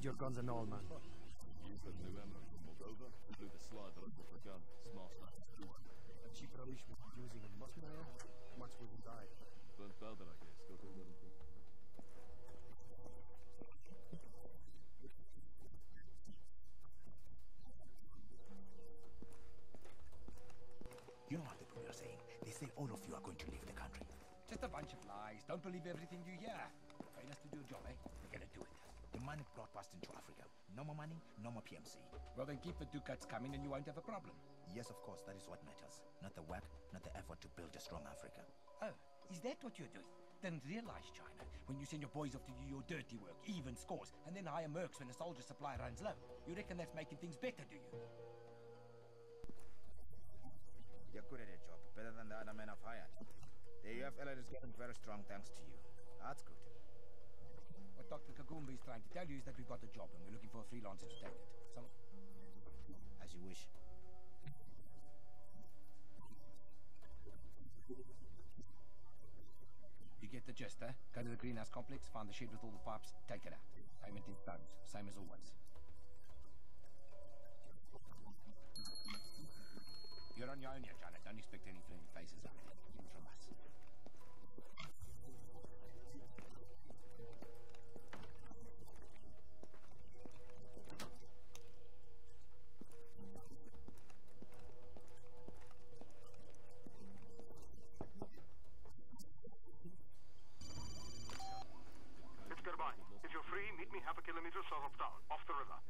Need your guns and all, man. You said new ammo from Moldova? Blew the slide that I put for a gun. Small stuff. A cheap rubbish we were using in Moscow. Much we will die. Burnt powder, I guess. Go to the You know what the people are saying? They say all of you are going to leave the country. Just a bunch of lies. Don't believe everything you hear. Paying us to do a job, eh? We're gonna do it. The money brought us into Africa. No more money, no more PMC. Well, then keep the ducats coming and you won't have a problem. Yes, of course, that is what matters. Not the work, not the effort to build a strong Africa. Oh, is that what you're doing? Then realize, China, when you send your boys off to do your dirty work, even scores, and then hire mercs when the soldier supply runs low, you reckon that's making things better, do you? You're good at your job, better than the other men I've hired. The UF alert is getting very strong thanks to you. That's good. What Dr. Kagumba is trying to tell you is that we've got a job and we're looking for a freelancer to take it. As you wish. You get the gist, eh? Go to the greenhouse complex, find the shed with all the pipes, take it out. Payment in tons, same as always. You're on your own here, China. Don't expect any friendly faces out there. Even from us. It's Garbine. If you're free, meet me half a kilometer south of town, off the river.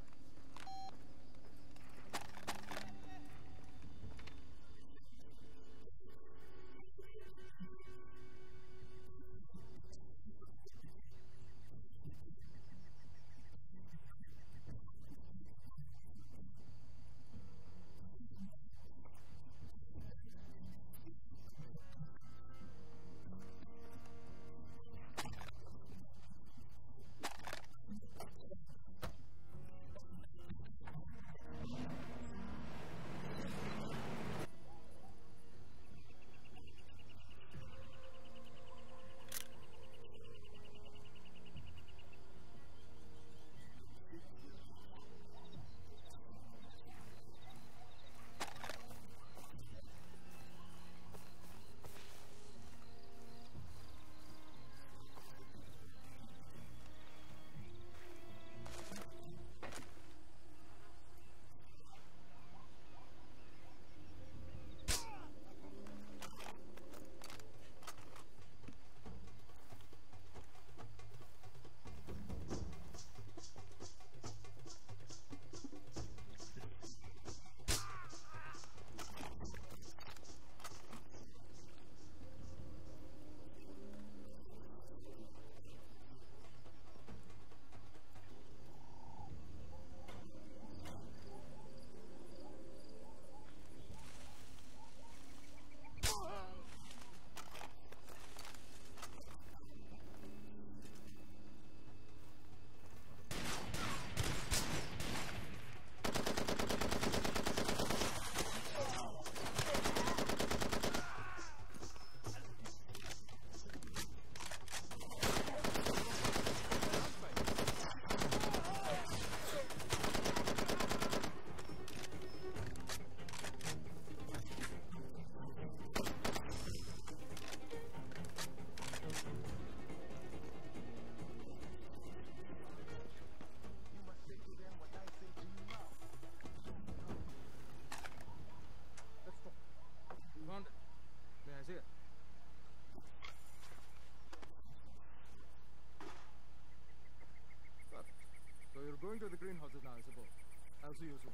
Going to the greenhouses now, I suppose. I'll see you soon.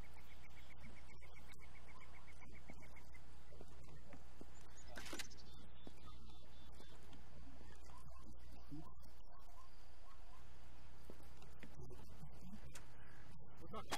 Good luck.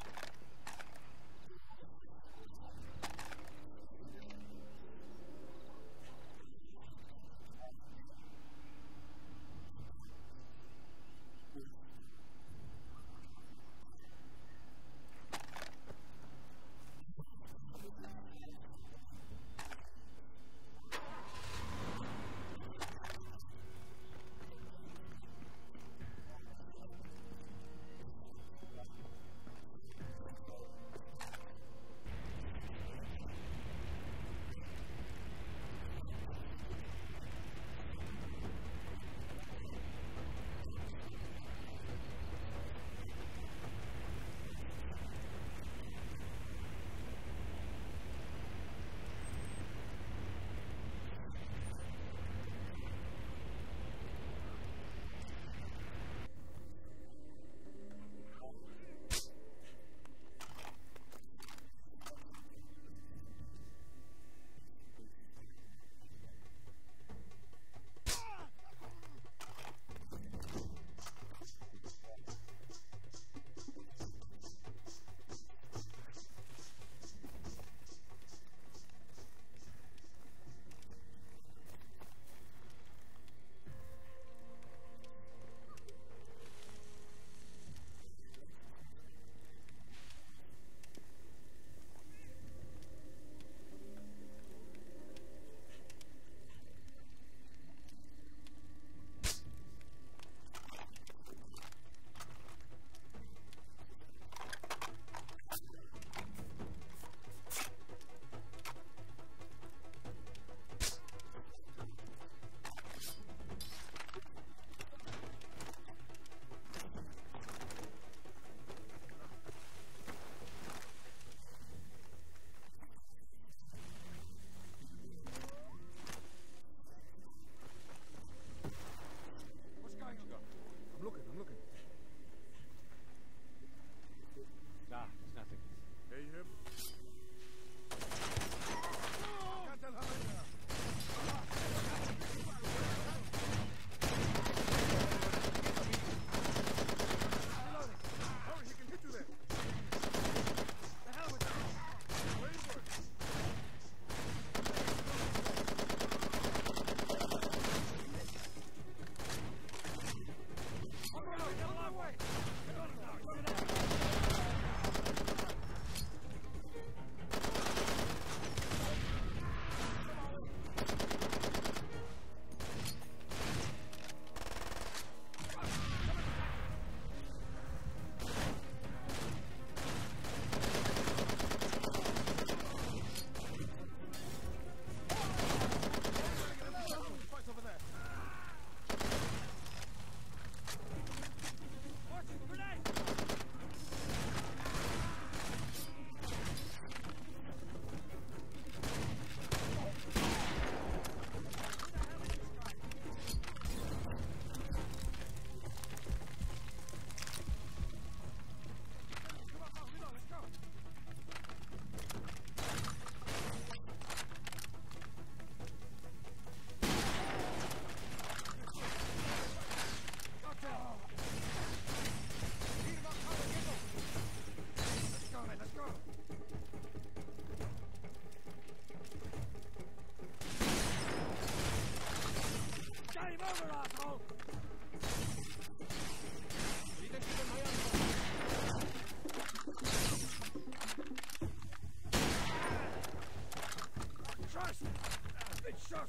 shot!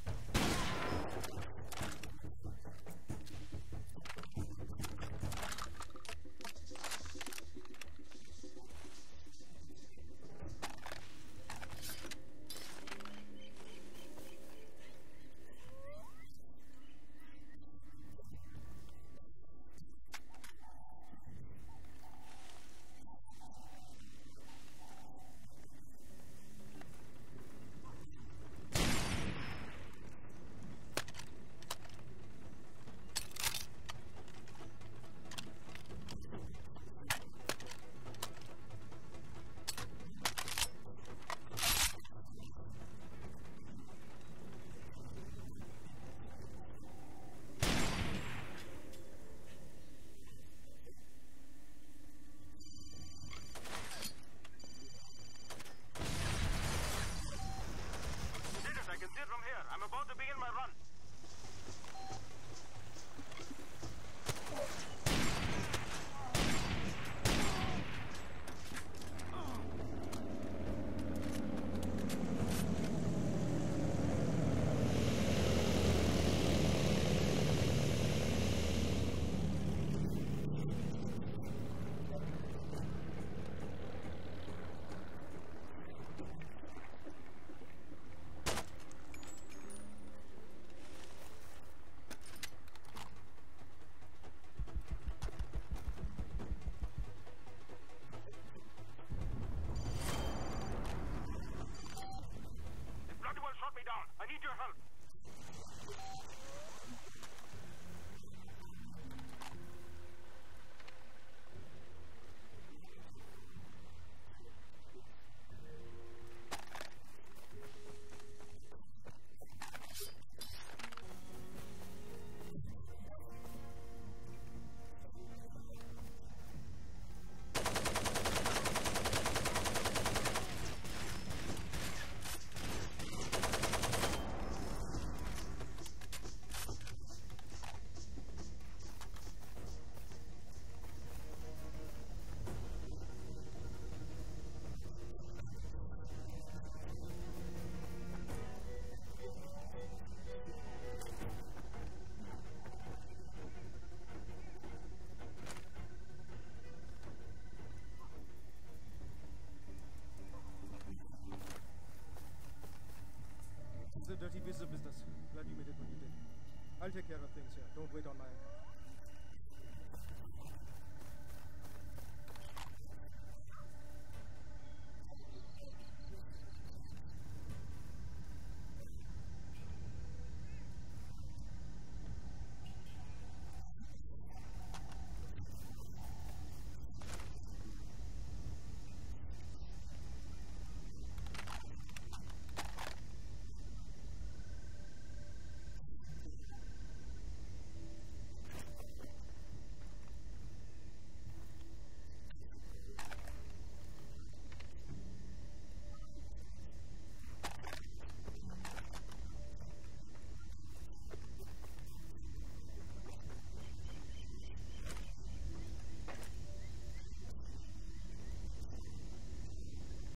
I can see it from here. I'm about to begin my run. Shot me down. I need your help. It's a dirty piece of business. Glad you made it when you did. I'll take care of things here. Don't wait on my end.